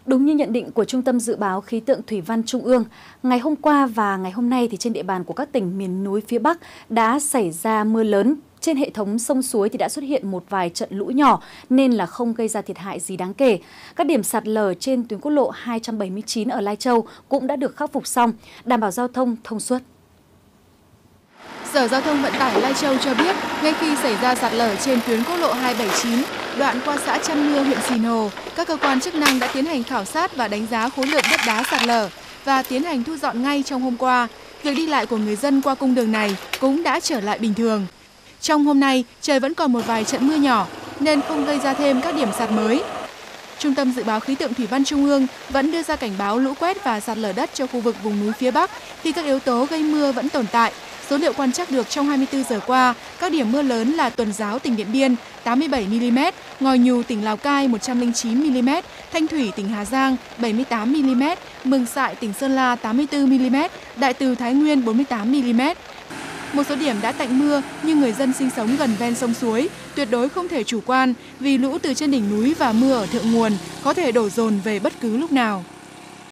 Đúng như nhận định của Trung tâm Dự báo Khí tượng Thủy văn Trung ương, ngày hôm qua và ngày hôm nay thì trên địa bàn của các tỉnh miền núi phía Bắc đã xảy ra mưa lớn. Trên hệ thống sông suối thì đã xuất hiện một vài trận lũ nhỏ nên là không gây ra thiệt hại gì đáng kể. Các điểm sạt lở trên tuyến quốc lộ 279 ở Lai Châu cũng đã được khắc phục xong, đảm bảo giao thông thông suốt. Sở Giao thông Vận tải Lai Châu cho biết, ngay khi xảy ra sạt lở trên tuyến quốc lộ 279, đoạn qua xã Trăn Nưa, huyện Sìn Hồ, các cơ quan chức năng đã tiến hành khảo sát và đánh giá khối lượng đất đá sạt lở và tiến hành thu dọn ngay trong hôm qua. Việc đi lại của người dân qua cung đường này cũng đã trở lại bình thường. Trong hôm nay, trời vẫn còn một vài trận mưa nhỏ nên không gây ra thêm các điểm sạt mới. Trung tâm Dự báo Khí tượng Thủy văn Trung ương vẫn đưa ra cảnh báo lũ quét và sạt lở đất cho khu vực vùng núi phía Bắc khi các yếu tố gây mưa vẫn tồn tại. Số liệu quan trắc được trong 24 giờ qua, các điểm mưa lớn là Tuần Giáo tỉnh Điện Biên 87 mm, Ngòi Nhù tỉnh Lào Cai 109 mm, Thanh Thủy tỉnh Hà Giang 78 mm, Mường Sại tỉnh Sơn La 84 mm, Đại Từ Thái Nguyên 48 mm. Một số điểm đã tạnh mưa nhưng người dân sinh sống gần ven sông suối tuyệt đối không thể chủ quan vì lũ từ trên đỉnh núi và mưa ở thượng nguồn có thể đổ dồn về bất cứ lúc nào.